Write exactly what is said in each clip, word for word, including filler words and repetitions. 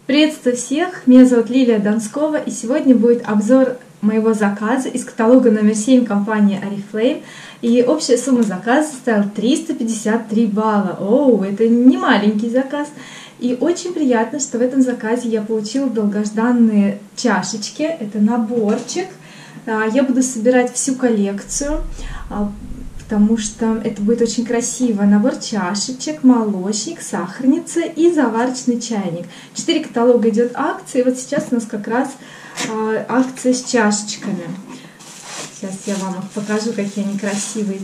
Приветствую всех! Меня зовут Лилия Донскова, и сегодня будет обзор моего заказа из каталога номер семь компании Oriflame. И общая сумма заказа составила триста пятьдесят три балла. Оу, это не маленький заказ. И очень приятно, что в этом заказе я получила долгожданные чашечки. Это наборчик. Я буду собирать всю коллекцию, потому что это будет очень красиво. Набор чашечек, молочник, сахарница и заварочный чайник. Четыре каталога идет акции. Вот сейчас у нас как раз э, акция с чашечками. Сейчас я вам их покажу, какие они красивые.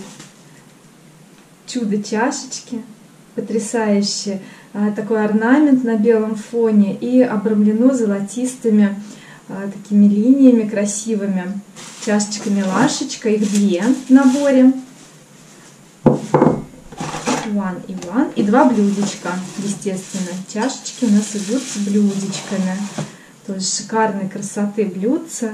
Чудо-чашечки. Потрясающие. Э, такой орнамент на белом фоне. И обрамлено золотистыми э, такими линиями красивыми. Чашечками-лашечка. Их две в наборе. One и one. И два блюдечка, естественно. Чашечки у нас идут с блюдечками. Тоже шикарной красоты блюдца.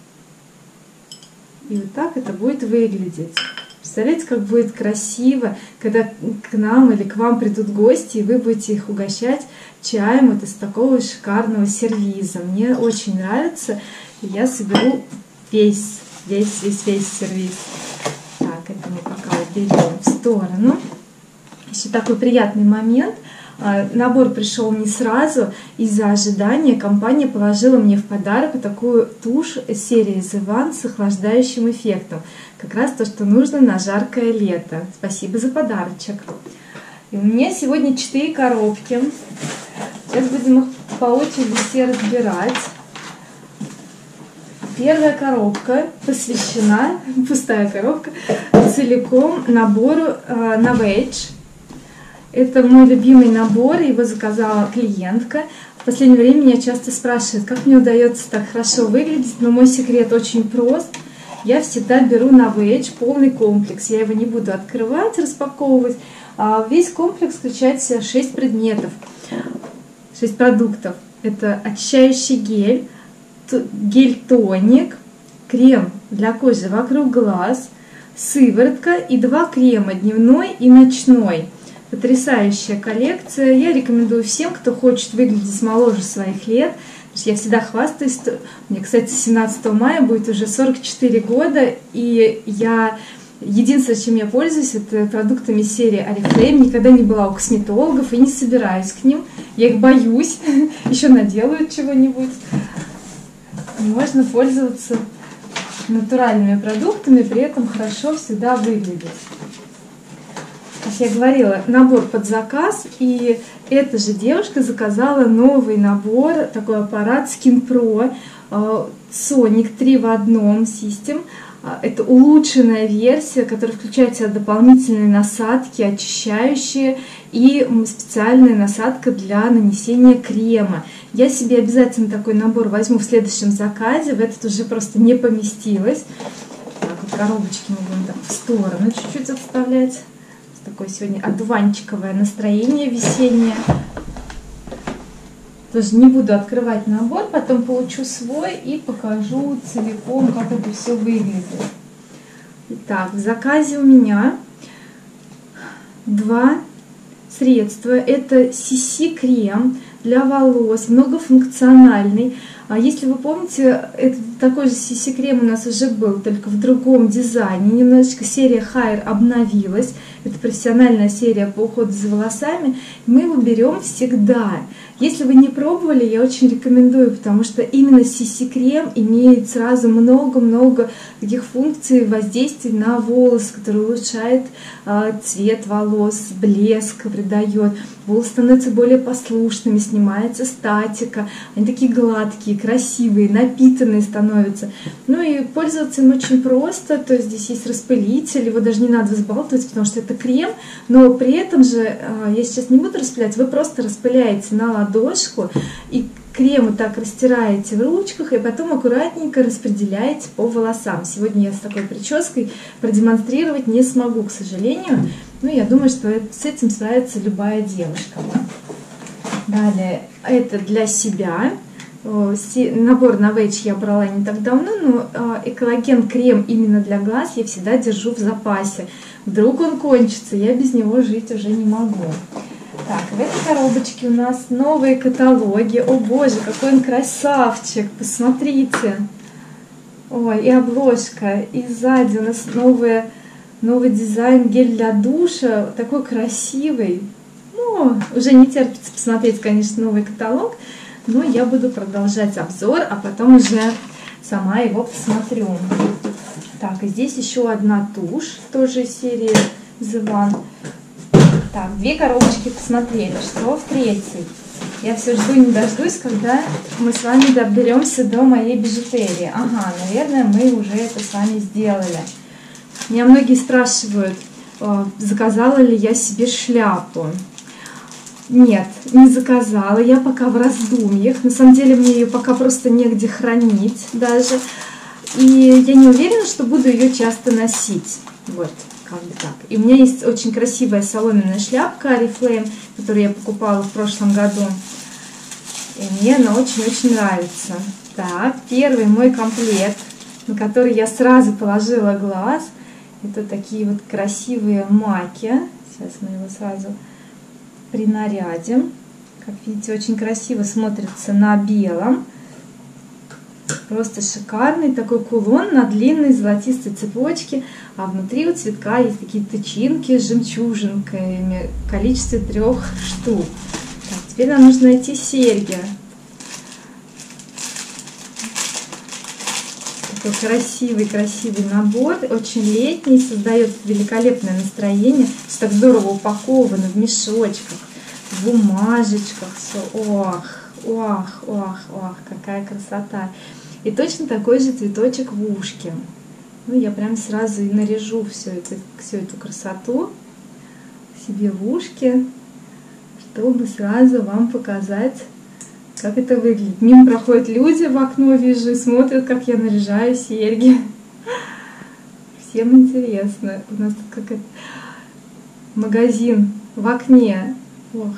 И вот так это будет выглядеть. Представляете, как будет красиво, когда к нам или к вам придут гости, и вы будете их угощать чаем вот из такого шикарного сервиза. Мне очень нравится. И я соберу весь, весь, весь, весь сервиз. Так, это мы пока уберем в сторону. Еще такой приятный момент. Набор пришел не сразу. Из-за ожидания компания положила мне в подарок вот такую тушь серии The One с охлаждающим эффектом. Как раз то, что нужно на жаркое лето. Спасибо за подарочек. И у меня сегодня четыре коробки. Сейчас будем их по очереди все разбирать. Первая коробка посвящена, пустая коробка, целиком набору э, Novage. Это мой любимый набор, его заказала клиентка. В последнее время меня часто спрашивают, как мне удается так хорошо выглядеть, но мой секрет очень прост. Я всегда беру Novage полный комплекс, я его не буду открывать, распаковывать. А весь комплекс включает в себя шесть предметов, шесть продуктов. Это очищающий гель, гель-тоник, крем для кожи вокруг глаз, сыворотка и два крема, дневной и ночной. Потрясающая коллекция. Я рекомендую всем, кто хочет выглядеть моложе своих лет. Я всегда хвастаюсь. Мне, кстати, семнадцатого мая будет уже сорок четыре года, и я единственное, чем я пользуюсь, это продуктами серии Oriflame. Никогда не была у косметологов и не собираюсь к ним. Я их боюсь. Еще наделают чего-нибудь. Можно пользоваться натуральными продуктами, при этом хорошо всегда выглядеть. Как я говорила, набор под заказ, и эта же девушка заказала новый набор, такой аппарат Skin Pro Sonic три в одном System. Это улучшенная версия, которая включает в себя дополнительные насадки, очищающие, и специальная насадка для нанесения крема. Я себе обязательно такой набор возьму в следующем заказе, в этот уже просто не поместилось. Так, вот коробочки мы будем так в сторону чуть-чуть отставлять. Такое сегодня одуванчиковое настроение весеннее. Тоже не буду открывать набор, потом получу свой и покажу целиком, как это все выглядит. Итак, в заказе у меня два средства. Это си си-крем для волос, многофункциональный. А если вы помните, это такой же си си-крем у нас уже был, только в другом дизайне. Немножечко серия Hair обновилась. Это профессиональная серия по уходу за волосами. Мы его берем всегда. Если вы не пробовали, я очень рекомендую, потому что именно си си-крем имеет сразу много-много таких функций воздействий на волос, который улучшает э, цвет волос, блеск придает. Волосы становятся более послушными, снимается статика. Они такие гладкие, красивые, напитанные становятся. Ну и пользоваться им очень просто. То есть здесь есть распылитель, его даже не надо взбалтывать, потому что это крем. Но при этом же, э, я сейчас не буду распылять, вы просто распыляете на ладошку и крем вот так растираете в ручках и потом аккуратненько распределяете по волосам. Сегодня я с такой прической продемонстрировать не смогу, к сожалению. Но я думаю, что с этим справится любая девушка. Далее, это для себя. Набор Novage я брала не так давно, но экологен крем именно для глаз я всегда держу в запасе. Вдруг он кончится, я без него жить уже не могу. Так, в этой коробочке у нас новые каталоги. О боже, какой он красавчик! Посмотрите! Ой, и обложка, и сзади у нас новые, новый дизайн, гель для душа, такой красивый. Ну, уже не терпится посмотреть, конечно, новый каталог, но я буду продолжать обзор, а потом уже сама его посмотрю. Так, и здесь еще одна тушь, тоже из серии The One. Так, две коробочки посмотрели, что в третьей? Я все жду не дождусь, когда мы с вами доберемся до моей бижутерии. Ага, наверное, мы уже это с вами сделали. Меня многие спрашивают, заказала ли я себе шляпу. Нет, не заказала, я пока в раздумьях. На самом деле мне ее пока просто негде хранить даже. И я не уверена, что буду ее часто носить. Вот. Как бы так. И у меня есть очень красивая соломенная шляпка Oriflame, которую я покупала в прошлом году. И мне она очень-очень нравится. Так, первый мой комплект, на который я сразу положила глаз, это такие вот красивые маки. Сейчас мы его сразу принарядим. Как видите, очень красиво смотрится на белом. Просто шикарный такой кулон на длинной золотистой цепочке, а внутри у цветка есть такие тычинки с жемчужинками в количестве трех штук. Так, теперь нам нужно найти серьги. Такой красивый-красивый набор, очень летний, создает великолепное настроение, все так здорово упаковано в мешочках, в бумажечках, все, ох, ох, ох, ох, какая красота. И точно такой же цветочек в ушке. Ну, я прям сразу и наряжу всю эту, всю эту красоту себе в ушке, чтобы сразу вам показать, как это выглядит. Мимо проходят люди в окно, вижу, и смотрят, как я наряжаю серьги. Всем интересно. У нас тут как магазин в окне. Ох.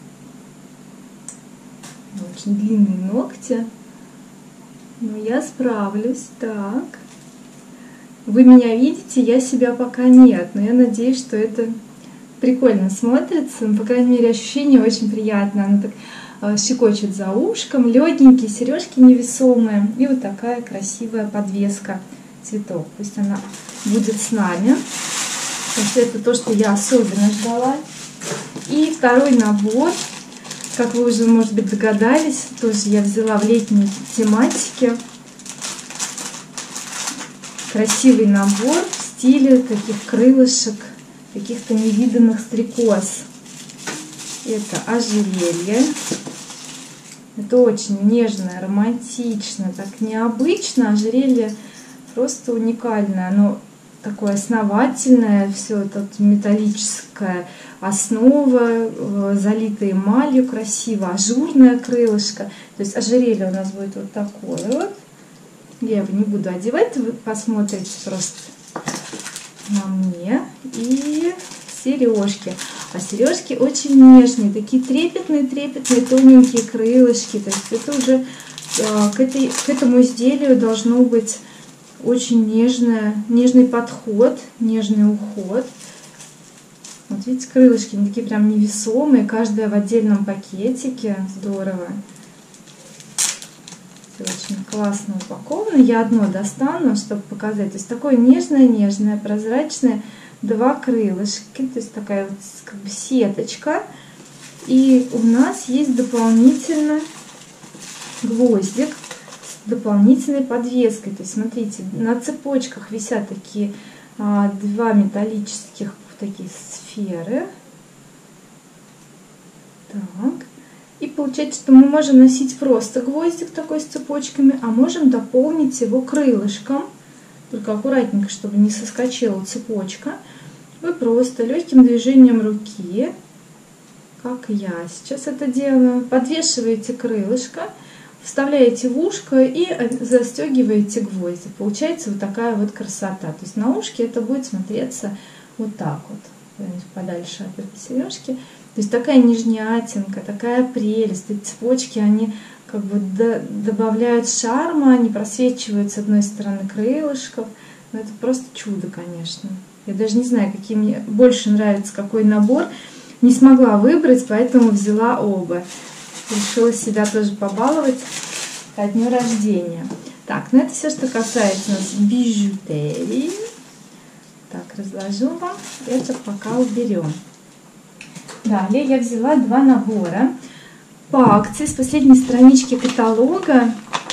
Очень длинные ногти. Но я справлюсь. Так. Вы меня видите, я себя пока нет. Но я надеюсь, что это прикольно смотрится. По крайней мере, ощущение очень приятное. Оно так щекочет за ушком. Легенькие сережки невесомые. И вот такая красивая подвеска цветов. Пусть она будет с нами. Потому что это то, что я особенно ждала. И второй набор. Как вы уже, может быть, догадались, тоже я взяла в летней тематике. Красивый набор в стиле таких крылышек, каких-то невиданных стрекоз. Это ожерелье. Это очень нежное, романтично, так необычно. Ожерелье просто уникальное. Оно такое основательное, все это металлическое. Основа, залитая эмалью, красиво, ажурное крылышко. То есть ожерелье у нас будет вот такое вот. Я его не буду одевать, вы посмотрите просто на мне. И сережки. А сережки очень нежные, такие трепетные-трепетные, тоненькие крылышки. То есть это уже к, этой, к этому изделию должно быть очень нежное, нежный подход, нежный уход. Вот видите, крылышки, они такие прям невесомые, каждая в отдельном пакетике, здорово. Все очень классно упаковано. Я одно достану, чтобы показать. То есть такое нежное-нежное, прозрачное, два крылышки, то есть такая вот как бы сеточка. И у нас есть дополнительно гвоздик с дополнительной подвеской. То есть смотрите, на цепочках висят такие а, два металлических такие сферы. Так. И получается, что мы можем носить просто гвоздик такой с цепочками, а можем дополнить его крылышком. Только аккуратненько, чтобы не соскочила цепочка. Вы просто легким движением руки, как я сейчас это делаю, подвешиваете крылышко, вставляете в ушко и застегиваете гвозди. Получается вот такая вот красота. То есть на ушке это будет смотреться вот так вот, подальше от этой сережки. То есть такая нежнятинка, такая прелесть. Эти цепочки, они как бы добавляют шарма, они просвечивают с одной стороны крылышков. Но это просто чудо, конечно. Я даже не знаю, какие мне больше нравится, какой набор. не смогла выбрать, поэтому взяла оба. Решила себя тоже побаловать ко дню рождения. Так, ну это все, что касается нас бижутерии. Так, разложу вам. Это пока уберем. Далее я взяла два набора по акции с последней странички каталога.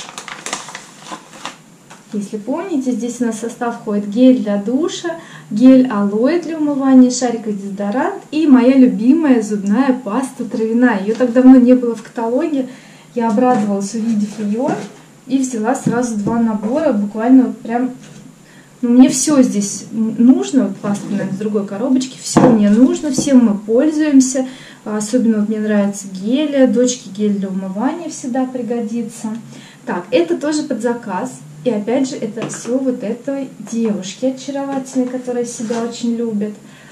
Если помните, здесь у нас в состав входит гель для душа, гель алоэ для умывания, шариковый дезодорант и моя любимая зубная паста травяная. Ее так давно не было в каталоге, я обрадовалась, увидев ее, и взяла сразу два набора, буквально вот прям, ну, мне все здесь нужно, вот паста, наверное, в другой коробочке, все мне нужно, всем мы пользуемся, особенно вот мне нравится гель, дочке гель для умывания всегда пригодится. Так, это тоже под заказ. И опять же, это все вот этой девушки очаровательной, которая себя очень любит.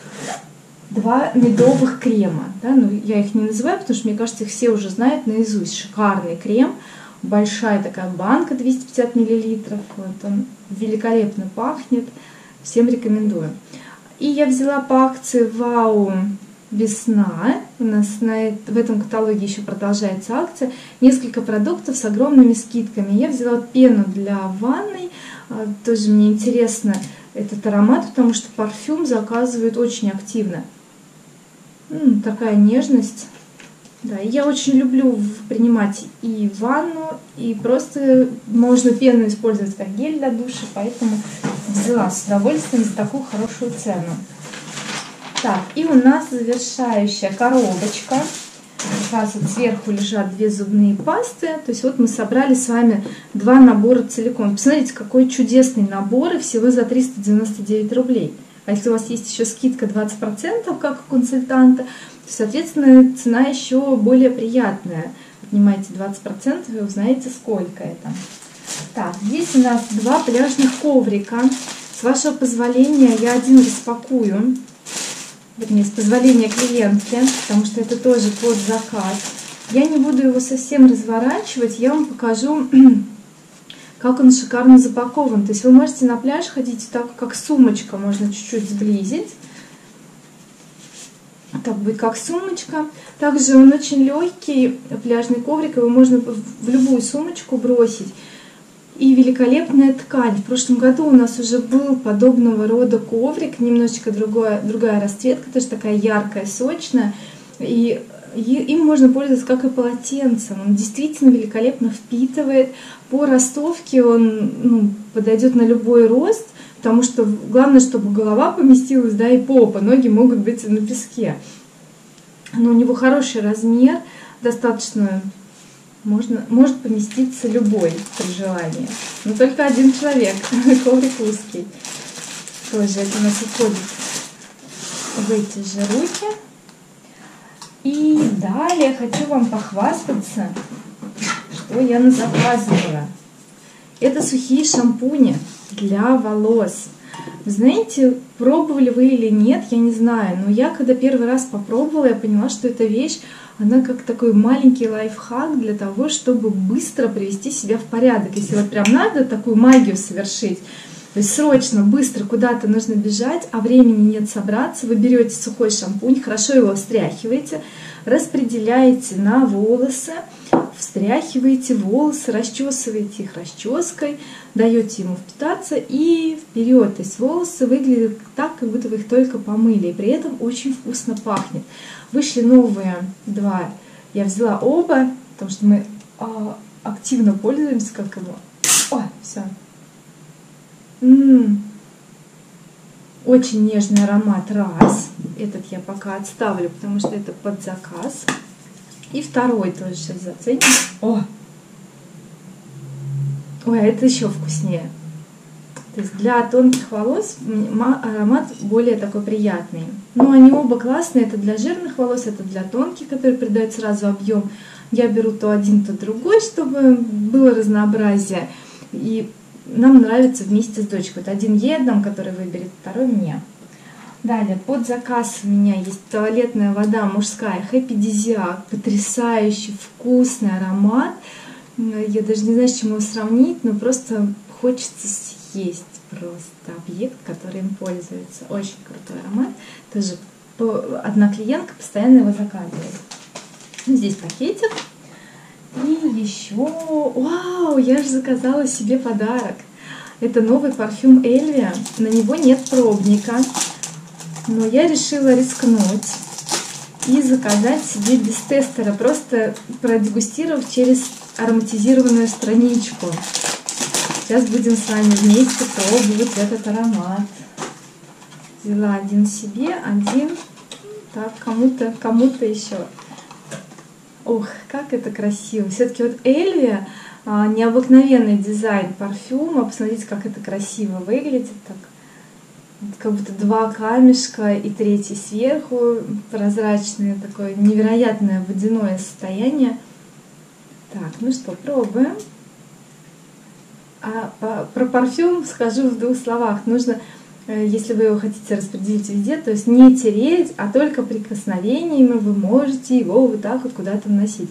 Два медовых крема. Да? Ну, я их не называю, потому что, мне кажется, их все уже знают наизусть. Шикарный крем. Большая такая банка, двести пятьдесят миллилитров. Вот он великолепно пахнет. Всем рекомендую. И я взяла по акции Вау весна. У нас на, в этом каталоге еще продолжается акция. Несколько продуктов с огромными скидками. Я взяла пену для ванной. Тоже мне интересно этот аромат, потому что парфюм заказывают очень активно. М-м, такая нежность. Да, я очень люблю принимать и ванну, и просто можно пену использовать как гель для душа, поэтому взяла с удовольствием за такую хорошую цену. Так, и у нас завершающая коробочка. Как раз вот сверху лежат две зубные пасты. То есть вот мы собрали с вами два набора целиком. Посмотрите, какой чудесный набор, и всего за триста девяносто девять рублей. А если у вас есть еще скидка двадцать процентов, как у консультанта, то, соответственно, цена еще более приятная. Отнимаете двадцать процентов и узнаете, сколько это. Так, здесь у нас два пляжных коврика. С вашего позволения я один распакую. Вернее, с позволения клиентки, потому что это тоже под заказ. Я не буду его совсем разворачивать, я вам покажу, как он шикарно запакован. То есть вы можете на пляж ходить так, как сумочка, можно чуть-чуть сблизить. Так будет как сумочка. Также он очень легкий, пляжный коврик, его можно в любую сумочку бросить. И великолепная ткань. В прошлом году у нас уже был подобного рода коврик, немножечко другая, другая расцветка, тоже такая яркая, сочная. И им можно пользоваться как и полотенцем. Он действительно великолепно впитывает. По ростовке он, ну, подойдет на любой рост, потому что главное, чтобы голова поместилась, да, и попа. Ноги могут быть на песке. Но у него хороший размер, достаточно... Можно, может поместиться любой при желании. Но только один человек. Коврик узкий. Тоже это у нас уходит в эти же руки. И далее хочу вам похвастаться, что я назаказывала. Это сухие шампуни для волос. Вы знаете, пробовали вы или нет, я не знаю. Но я, когда первый раз попробовала, я поняла, что эта вещь, она как такой маленький лайфхак для того, чтобы быстро привести себя в порядок. Если вот прям надо такую магию совершить, то есть срочно, быстро куда-то нужно бежать, а времени нет собраться, вы берете сухой шампунь, хорошо его встряхиваете, распределяете на волосы, встряхиваете волосы, расчесываете их расческой, даете ему впитаться и вперед. То есть волосы выглядят так, как будто вы их только помыли, и при этом очень вкусно пахнет. Вышли новые два, я взяла оба, потому что мы а, активно пользуемся, как его. О, все. М-м-м. Очень нежный аромат, раз. Этот я пока отставлю, потому что это под заказ. И второй тоже сейчас заценим. О! Ой, а это еще вкуснее. То есть для тонких волос аромат более такой приятный. Но они оба классные. Это для жирных волос, это для тонких, которые придают сразу объем. Я беру то один, то другой, чтобы было разнообразие. И нам нравится вместе с дочкой. Вот один ей отдам, который выберет, второй мне. Далее, под заказ у меня есть туалетная вода мужская Happy-Desiac. Потрясающий, вкусный аромат. Я даже не знаю, с чем его сравнить, но просто хочется съесть просто объект, который им пользуется. Очень крутой аромат. Тоже одна клиентка постоянно его заказывает. Здесь пакетик. И еще, вау, я же заказала себе подарок. Это новый парфюм Эльвия. На него нет пробника, но я решила рискнуть и заказать себе без тестера, просто продегустировав через ароматизированную страничку. Сейчас будем с вами вместе пробовать этот аромат. Взяла один себе, один так кому-то, кому-то еще. Ох, как это красиво! Все-таки вот Эльвия, а, необыкновенный дизайн парфюма. Посмотрите, как это красиво выглядит. Так, как будто два камешка и третий сверху, прозрачное, такое невероятное водяное состояние. Так, ну что, пробуем. А по, про парфюм скажу в двух словах. Нужно, если вы его хотите распределить везде, то есть не тереть, а только прикосновениями вы можете его вот так вот куда-то вносить.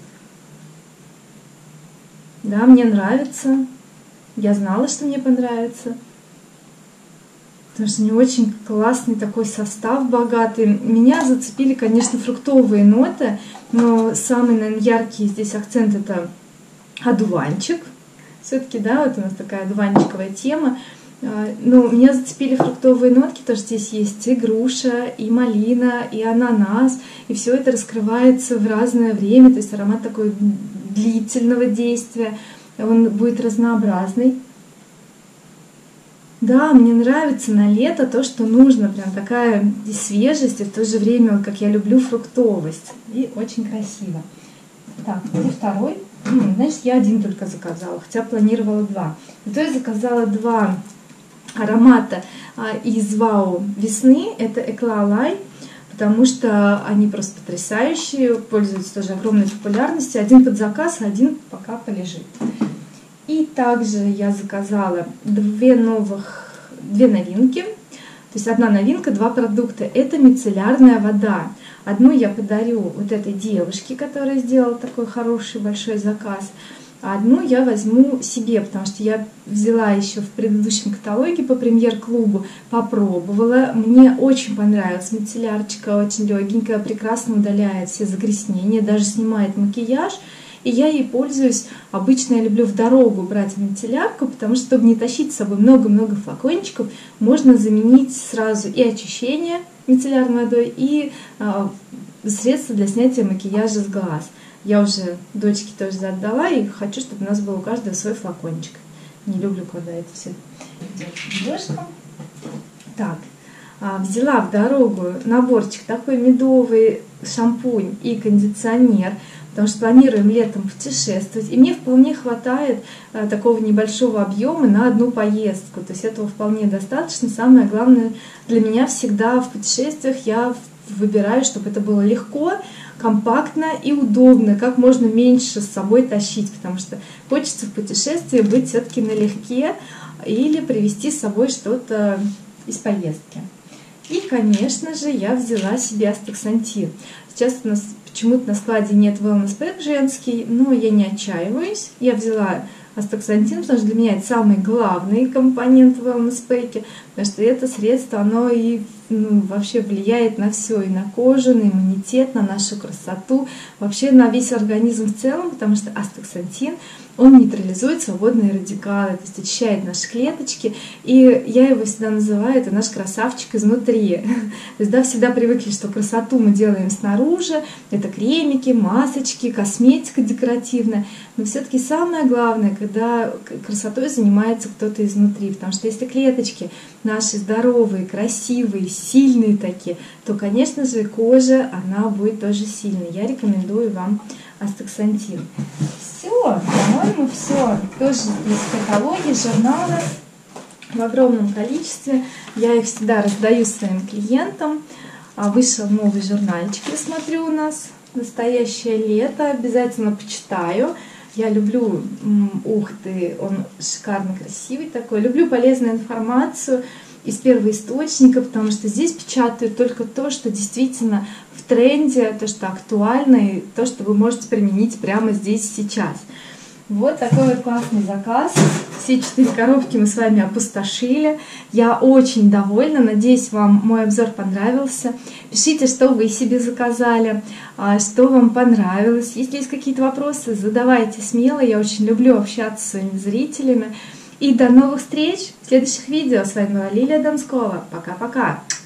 Да, мне нравится. Я знала, что мне понравится. Потому что не очень классный такой состав, богатый. Меня зацепили, конечно, фруктовые ноты, но самый, наверное, яркий здесь акцент — это одуванчик. Все-таки, да, вот у нас такая одуванчиковая тема. Но меня зацепили фруктовые нотки, потому что здесь есть и груша, и малина, и ананас, и все это раскрывается в разное время, то есть аромат такой длительного действия, он будет разнообразный. Да, мне нравится на лето то, что нужно, прям такая свежесть, и в то же время, вот, как я люблю, фруктовость, и очень красиво. Так, где второй? Значит, я один только заказала, хотя планировала два. Зато я заказала два аромата из Вау весны, это Eclat Light, потому что они просто потрясающие, пользуются тоже огромной популярностью. Один под заказ, а один пока полежит. И также я заказала две новых, две новинки. То есть одна новинка, два продукта. Это мицеллярная вода. Одну я подарю вот этой девушке, которая сделала такой хороший большой заказ. А одну я возьму себе, потому что я взяла еще в предыдущем каталоге по премьер-клубу, попробовала. Мне очень понравилась мицеллярчика, очень легенькая, прекрасно удаляет все загрязнения, даже снимает макияж. И я ей пользуюсь. Обычно я люблю в дорогу брать мицеллярку, потому что, чтобы не тащить с собой много-много флакончиков, можно заменить сразу и очищение мицеллярной водой, и а, средства для снятия макияжа с глаз. Я уже дочке тоже отдала, и хочу, чтобы у нас был у каждого свой флакончик. Не люблю, когда это все идет дождем. Так, взяла в дорогу наборчик такой медовый, шампунь и кондиционер, потому что планируем летом путешествовать, и мне вполне хватает такого небольшого объема на одну поездку. То есть этого вполне достаточно. Самое главное для меня всегда в путешествиях я выбираю, чтобы это было легко, компактно и удобно, как можно меньше с собой тащить, потому что хочется в путешествии быть все-таки налегке или привезти с собой что-то из поездки. И, конечно же, я взяла себе астаксантин. Сейчас у нас почему-то на складе нет Wellness Pack женский, но я не отчаиваюсь. Я взяла астаксантин, потому что для меня это самый главный компонент в Wellness Pack, потому что это средство, оно и ну, вообще влияет на все, и на кожу, на иммунитет, на нашу красоту, вообще на весь организм в целом, потому что астаксантин, он нейтрализует свободные радикалы, то есть очищает наши клеточки, и я его всегда называю, это наш красавчик изнутри. То есть, да, всегда привыкли, что красоту мы делаем снаружи, это кремики, масочки, косметика декоративная, но все-таки самое главное, когда красотой занимается кто-то изнутри, потому что если клеточки наши здоровые, красивые, сильные такие, то, конечно же, кожа, она будет тоже сильной. Я рекомендую вам астаксантин. Все, по-моему, все. Тоже здесь каталоги, журналы в огромном количестве. Я их всегда раздаю своим клиентам. Вышел новый журнальчик, я смотрю, у нас «Настоящее лето». Обязательно почитаю. Я люблю, ух ты, он шикарно красивый такой. Люблю полезную информацию из первоисточника, потому что здесь печатают только то, что действительно в тренде, то, что актуально, и то, что вы можете применить прямо здесь сейчас. Вот такой вот классный заказ. Все четыре коробки мы с вами опустошили. Я очень довольна. Надеюсь, вам мой обзор понравился. Пишите, что вы себе заказали, что вам понравилось. Если есть какие-то вопросы, задавайте смело. Я очень люблю общаться с своими зрителями. И до новых встреч в следующих видео. С вами была Лилия Донскова. Пока-пока.